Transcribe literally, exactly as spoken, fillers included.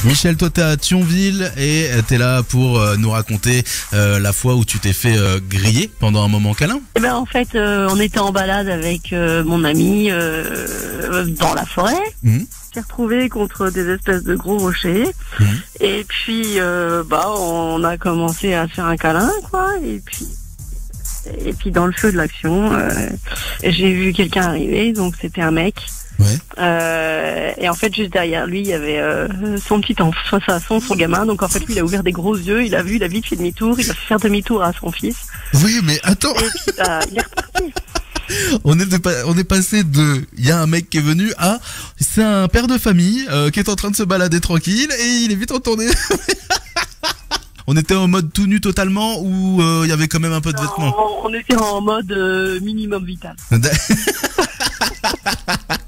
Michel, toi t'es à Thionville et t'es là pour euh, nous raconter euh, la fois où tu t'es fait euh, griller pendant un moment câlin. Eh ben en fait, euh, on était en balade avec euh, mon ami euh, dans la forêt. Mmh. On s'est retrouvés contre des espèces de gros rochers. Mmh. Et puis, euh, bah, on a commencé à faire un câlin, quoi. Et puis, et puis dans le feu de l'action, euh, j'ai vu quelqu'un arriver. Donc c'était un mec. Ouais. Euh, et en fait, juste derrière lui, il y avait euh, son petit enfant, son, son gamin. Donc en fait, lui, il a ouvert des gros yeux. Il a vu, il a vite fait demi-tour. Il a fait faire demi-tour à son fils. Oui, mais attends. Et puis, bah, il est reparti. On est, de- on est passé de il y a un mec qui est venu à c'est un père de famille euh, qui est en train de se balader tranquille et il est vite retourné. On était en mode tout nu totalement ou euh, il y avait quand même un peu de vêtements? On, on était en mode euh, minimum vital.